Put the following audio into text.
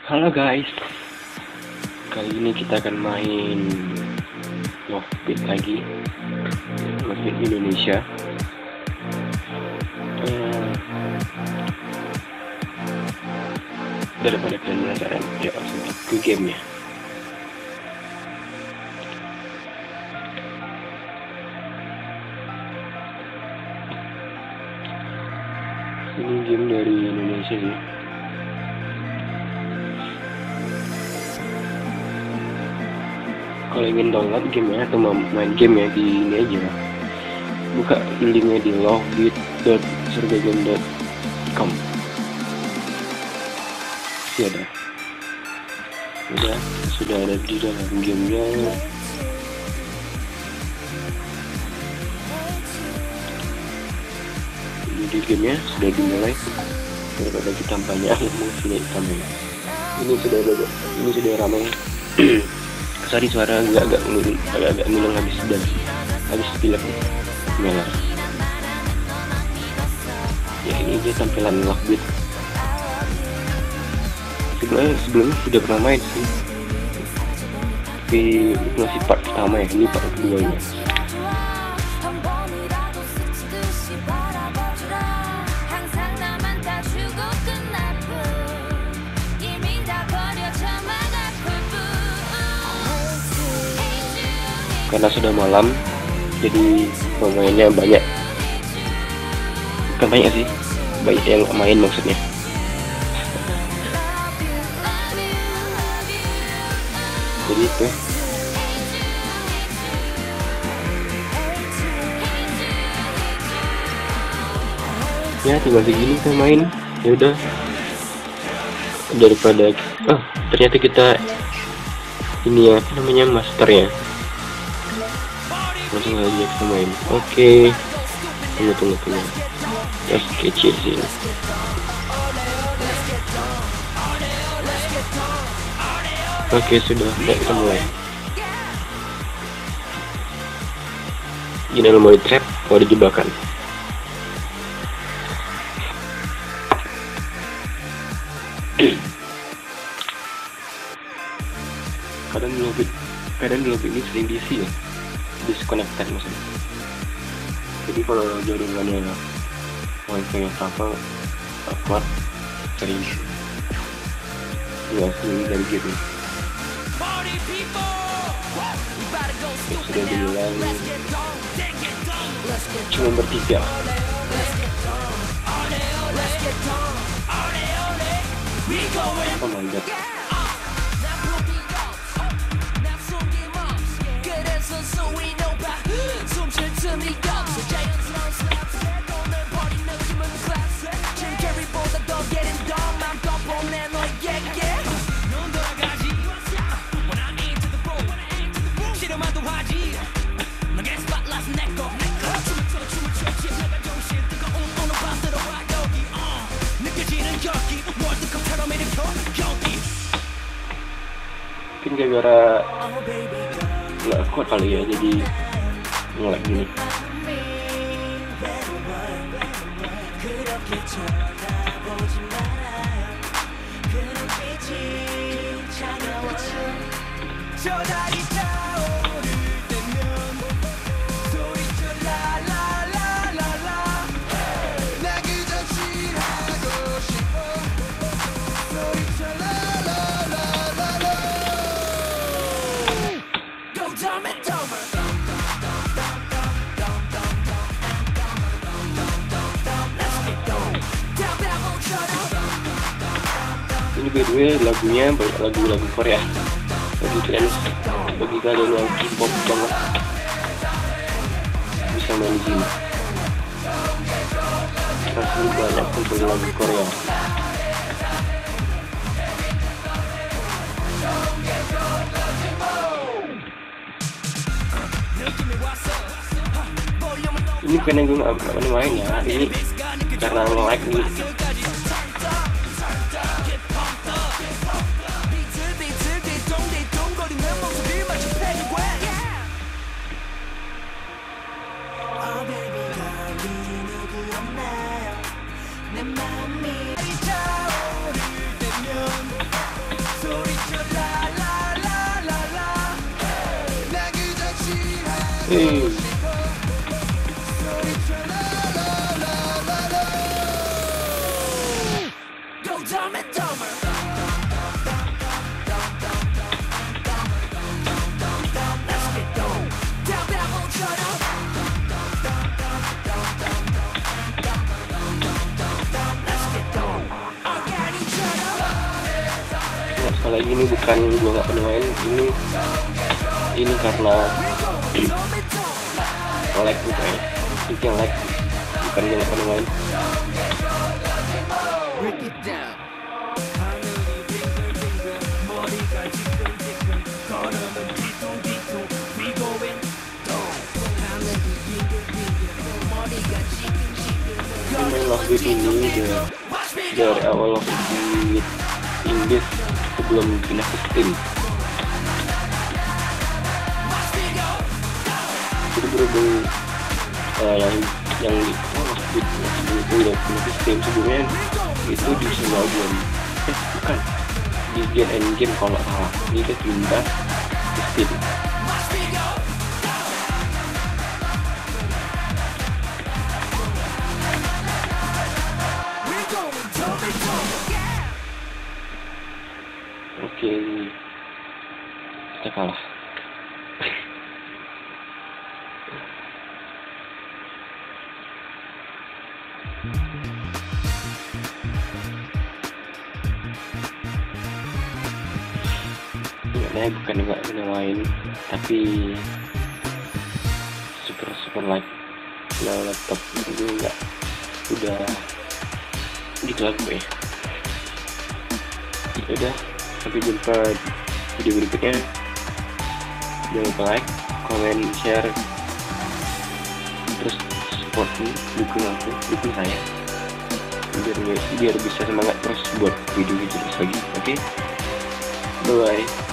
Halo guys, kali ini kita akan main Love Beat lagi, Love Beat Indonesia. Daripada kalian penasaran, ya langsung ke gamenya. Ini game dari Indonesia sih. Kalau ingin download gamenya atau main game ya, di ini aja, buka linknya di lovebeat.surgagame.com. Sudah ada di dalam gamenya. Di gamenya sudah dimulai. Daripada kita banyak ngomong, sini ramai. Ini sudah ramai. Sorry, suara agak ngilang habis pilek meler. Ya, ini aja tampilan Love Beat. Sebelumnya sudah pernah main sih, tapi itu masih part pertama ya, ini part keduanya. Karena sudah malam, jadi pemainnya banyak. Bukan banyak sih, banyak yang main maksudnya. Jadi itu. Ya tinggal segini kita main. Ya udah. Daripada ternyata kita ini ya, apa namanya, masternya. Langsung aja kita main. Oke. Tunggu. Just kecil sih. Oke, sudah. Kita mulai. Ini mau di trap atau di jebakan. Kadang di lobby ini sering diisi ya, disconnected maksudnya. Jadi kalau jaringannya wifi yang apa sering ya sering dari gitu. Sudah bilang cuma bertiga. Oh my god. Mungkin gara-gara nggak kuat kali ya, jadi ngelag gini. Ini by the way lagunya banyak lagu-lagu Korea. Bagi kalian yang K-pop banget, bisa main di sini. Pasti banyak kumpul lagu Korea. Ini bukan yang gue nggak main ya, ini karena nge-like nih. Sekali lagi ini bukan gue nggak pernah main, ini karena lag gitu ya, itu yang lag, bukan yang nggak pernah main. Main Love Beat ini dari awal Love Beat Inggris sebelum pindah ke Steam. Itu berhubung yang di Love Beat itu udah pindah ke Steam, sebelumnya itu di semua game, bukan di Gen Engine kalau nggak salah, ini dia pindah ke Steam. Oke, kita kalah. Saya bukan nggak main, tapi super like laptop itu nggak, udah gitu lah gue. Udah, sampai jumpa video berikutnya. Jangan lupa like, comment, share, terus support nih, dukung saya biar bisa semangat terus buat video terus lagi. Oke, bye bye.